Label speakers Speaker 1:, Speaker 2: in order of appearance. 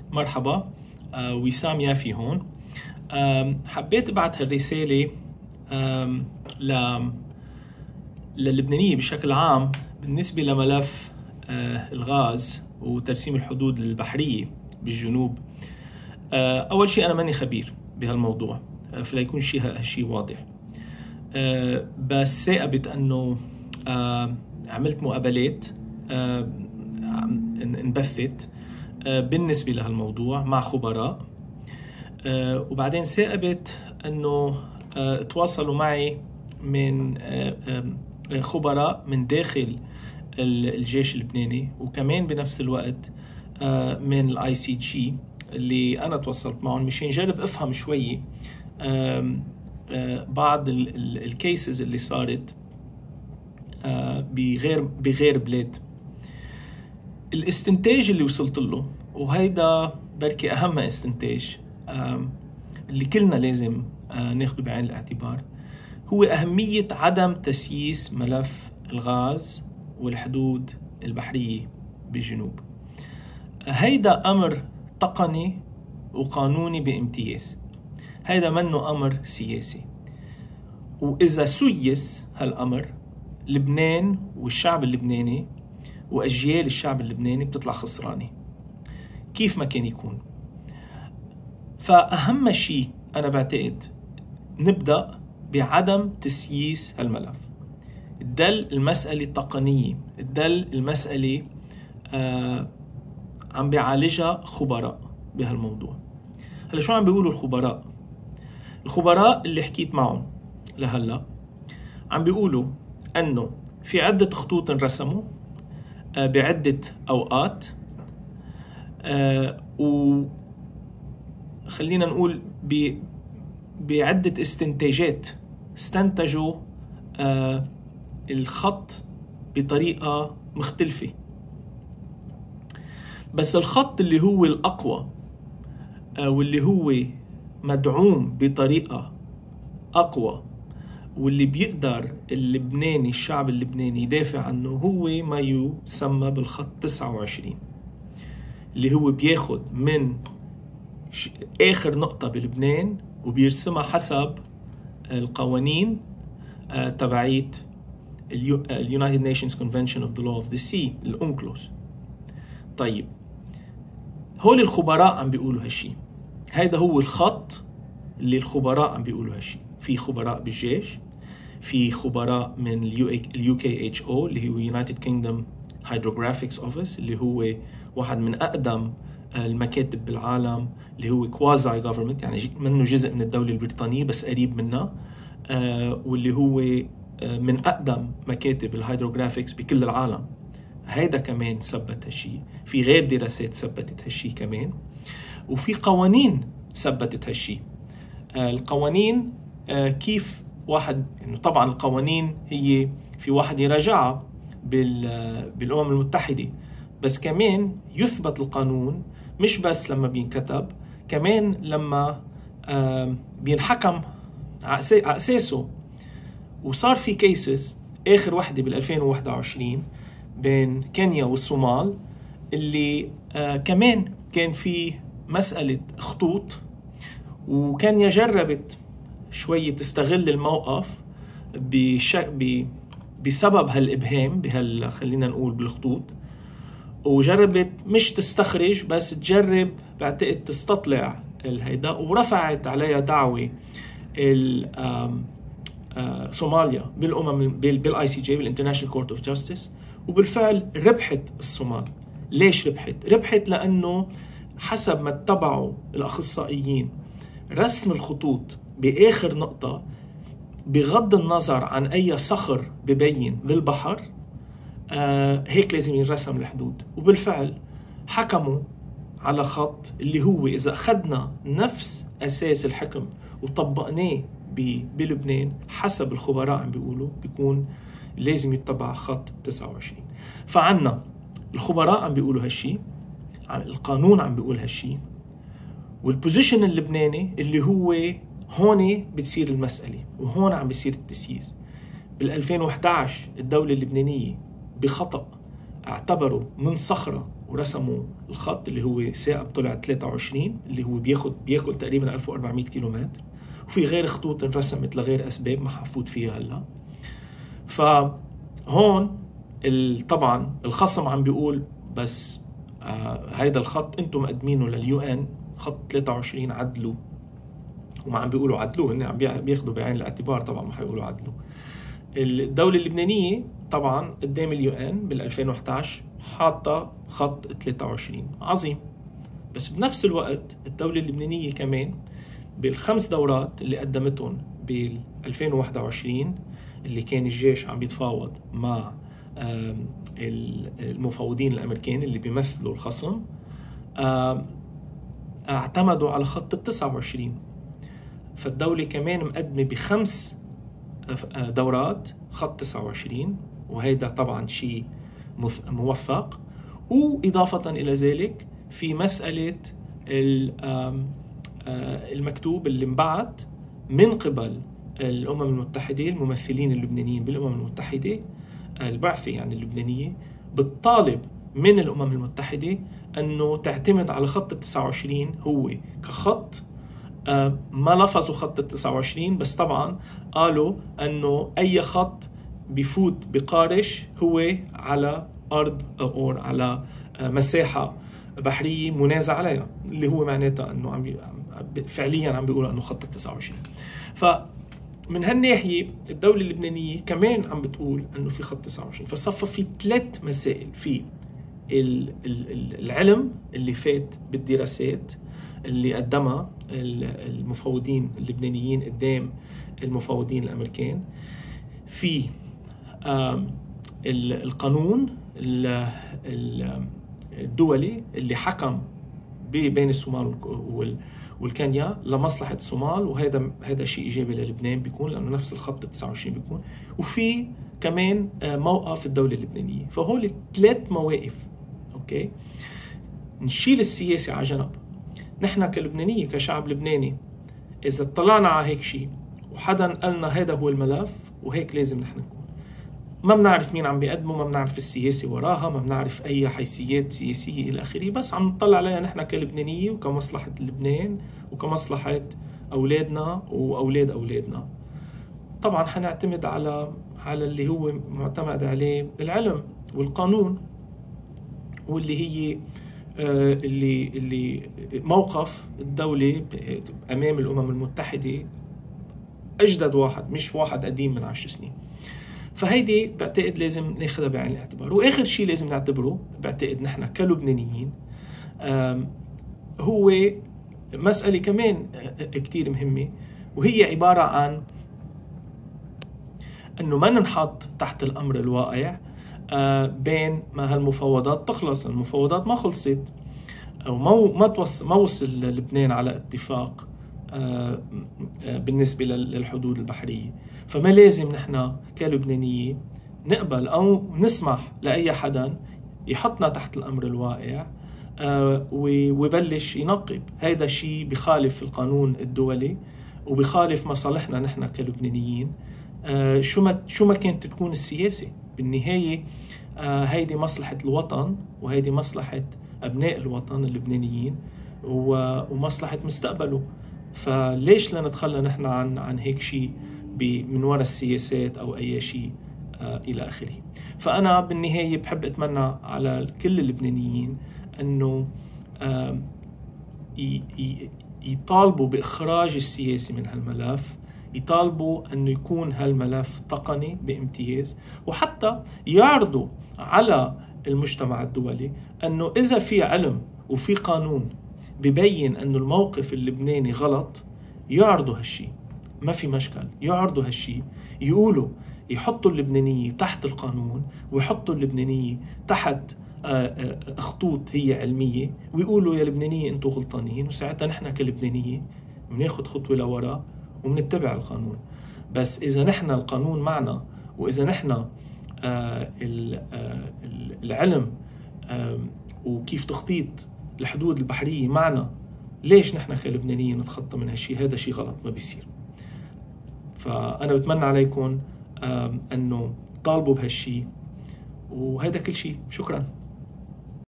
Speaker 1: مرحبا، وسام يافي هون. حبيت ابعث هالرسالة للبنانية بشكل عام بالنسبة لملف الغاز وترسيم الحدود البحرية بالجنوب. أول شيء أنا ماني خبير بهالموضوع، فلا يكون شيء واضح، بس ثاقبت أنه عملت مقابلات انبثت بالنسبة لهالموضوع مع خبراء، وبعدين ثاقبت أنه تواصلوا معي من خبراء من داخل الجيش اللبناني، وكمان بنفس الوقت من الاي سي جي اللي أنا تواصلت معهم مشان نجرب أفهم شوي بعض الكيسز اللي صارت بغير بلاد. الاستنتاج اللي وصلت له، وهيدا بركي أهم استنتاج اللي كلنا لازم ناخده بعين الاعتبار، هو أهمية عدم تسييس ملف الغاز والحدود البحرية بالجنوب. هيدا أمر تقني وقانوني بامتياز، هيدا منه أمر سياسي. وإذا سيس هالأمر، لبنان والشعب اللبناني وأجيال الشعب اللبناني بتطلع خسرانة كيف ما كان يكون. فأهم شيء أنا بعتقد نبدأ بعدم تسييس هالملف. الدل المسألة التقنية، الدل المسألة عم بيعالجها خبراء بهالموضوع. هلا شو عم بيقولوا الخبراء؟ الخبراء اللي حكيت معهم لهلا عم بيقولوا أنه في عدة خطوط انرسموا بعدة أوقات، وخلينا نقول بعدة استنتاجات استنتجوا الخط بطريقة مختلفة. بس الخط اللي هو الأقوى واللي هو مدعوم بطريقة أقوى واللي بيقدر اللبناني الشعب اللبناني يدافع عنه هو ما يسمى بالخط 29، اللي هو بياخد من آخر نقطة بلبنان وبيرسمها حسب القوانين تبعيت United Nations Convention of the Law of the Sea، الأونكلوس. طيب هول الخبراء عم بيقولوا هالشي، هيدا هو الخط اللي الخبراء عم بيقولوا هالشي. في خبراء بالجيش، في خبراء من UKHO اللي هو United Kingdom Hydrographics Office، اللي هو واحد من أقدم المكاتب بالعالم، اللي هو quasi government، يعني منه جزء من الدولة البريطانية بس قريب منها، واللي هو من أقدم مكاتب الهيدروغرافيكس بكل العالم. هيدا كمان ثبت هالشي، في غير دراسات ثبتت هالشي كمان، وفي قوانين ثبتت هالشي. القوانين كيف واحد، يعني طبعا القوانين هي في واحد يراجعها بالأمم المتحدة، بس كمان يثبت القانون مش بس لما بينكتب، كمان لما بينحكم على أساسه. وصار في كيسز، آخر وحدة بال2021 بين كينيا والصومال، اللي كمان كان في مسألة خطوط، وكينيا جربت شوية تستغل الموقف بسبب هالإبهام خلينا نقول بالخطوط، وجربت مش تستخرج بس تجرب بعتقد تستطلع الهيدا، ورفعت عليها دعوة صوماليا بالاي سي جي، بالانترناشونال كورت اوف جاستس، وبالفعل ربحت الصومال. ليش ربحت؟ ربحت لأنه حسب ما اتبعوا الأخصائيين رسم الخطوط بآخر نقطة بغض النظر عن أي صخر ببين بالبحر، هيك لازم ينرسم الحدود. وبالفعل حكموا على خط اللي هو إذا أخذنا نفس أساس الحكم وطبقناه بلبنان حسب الخبراء عم بيقولوا بيكون لازم يتبع خط 29. فعنا الخبراء عم بيقولوا هالشي، القانون عم بيقول هالشي، والبوزيشن اللبناني اللي هو هون بتصير المسألة، وهون عم بيصير التسييس. بال2011 الدولة اللبنانية بخطأ اعتبروا من صخرة ورسموا الخط اللي هو ثاقب طلع 23 اللي هو بياكل تقريبا 1400 كيلومتر، وفي غير خطوط انرسمت لغير أسباب ما حفوت فيها هلا. فهون طبعا الخصم عم بيقول بس هيدا الخط انتم مقدمينه لليو ان، خط 23 عدلوا، وما عم بيقولوا عدلوه، هن عم بياخذوا بعين الاعتبار، طبعا ما حيقولوا عدلوا. الدولة اللبنانية طبعا قدام اليو ان بال 2011 حاطة خط 23 عظيم، بس بنفس الوقت الدولة اللبنانية كمان بالخمس دورات اللي قدمتهم بال 2021 اللي كان الجيش عم بيتفاوض مع المفاوضين الامريكان اللي بيمثلوا الخصم، اعتمدوا على خط 29. فالدولة كمان مقدمة بخمس دورات خط 29، وهيدا طبعا شيء موفق. وإضافة إلى ذلك في مسألة المكتوب اللي انبعت من قبل الأمم المتحدة، الممثلين اللبنانيين بالأمم المتحدة، البعثة يعني اللبنانية بتطالب من الأمم المتحدة أنه تعتمد على خط 29 هو كخط. ما لفظوا خط 29 بس طبعا قالوا أنه أي خط بيفوت بقارش هو على أرض أو على مساحة بحرية منازع عليها، اللي هو معناتها أنه فعليا عم بيقولوا أنه خط 29. فمن هالناحية الدولة اللبنانية كمان عم بتقول أنه في خط 29. فصفى في ثلاث مسائل: في العلم اللي فات بالدراسات اللي قدمها المفاوضين اللبنانيين قدام المفاوضين الأمريكان، في القانون الدولي اللي حكم بين الصومال والكينيا لمصلحة الصومال، وهذا شيء إيجابي للبنان بيكون لأنه نفس الخط 29 بيكون، وفي كمان موقف الدولة اللبنانية. فهول الثلاث مواقف. أوكي، نشيل السياسة على جنب. نحن كلبنانية كشعب لبناني إذا اطلعنا على هيك شيء وحدا قالنا هذا هو الملف وهيك لازم نحن نكون، ما بنعرف مين عم بيقدمه، ما بنعرف السياسة وراها، ما بنعرف أي حيثيات سياسية إلى آخره، بس عم نطلع عليها نحن كلبنانية وكمصلحة لبنان وكمصلحة أولادنا وأولاد أولادنا. طبعا حنعتمد على اللي هو معتمد عليه العلم والقانون، واللي هي اللي موقف الدولة أمام الأمم المتحدة أجدد واحد، مش واحد قديم من 10 سنين. فهيدي بعتقد لازم ناخذها بعين الاعتبار. وآخر شيء لازم نعتبره بعتقد نحن كلبنانيين هو مسألة كمان كتير مهمة، وهي عبارة عن أنه ما ننحط تحت الأمر الواقع بين ما هالمفاوضات تخلص. المفاوضات ما خلصت، أو ما وصل لبنان على اتفاق بالنسبة للحدود البحرية. فما لازم نحن كلبنانية نقبل أو نسمح لأي حدا يحطنا تحت الأمر الواقع ويبلش ينقب. هذا الشيء بخالف القانون الدولي وبخالف مصالحنا نحن كلبنانيين. شو ما كانت تكون السياسة بالنهاية، هيدي مصلحة الوطن، وهيدي مصلحة أبناء الوطن اللبنانيين ومصلحة مستقبله. فليش لا نتخلى نحن عن هيك شيء من وراء السياسات أو أي شيء إلى آخره. فأنا بالنهاية بحب أتمنى على كل اللبنانيين أنه يطالبوا بإخراج السياسي من هالملف، يطالبوا أنه يكون هالملف تقني بامتياز، وحتى يعرضوا على المجتمع الدولي أنه إذا في علم وفي قانون ببين أنه الموقف اللبناني غلط يعرضوا هالشي، ما في مشكل، يعرضوا هالشي، يقولوا يحطوا اللبنانية تحت القانون ويحطوا اللبنانية تحت خطوط هي علمية، ويقولوا يا لبنانية انتوا غلطانين، وساعتها نحن كلبنانية بناخد خطوة لورا وبنتبع القانون. بس إذا نحن القانون معنا، وإذا نحن العلم وكيف تخطيط الحدود البحرية معنا، ليش نحن كلبنانيين نتخطى من هالشي؟ هذا شيء غلط، ما بيصير. فأنا بتمنى عليكم أنه طالبوا بهالشي، وهذا كل شيء. شكرا.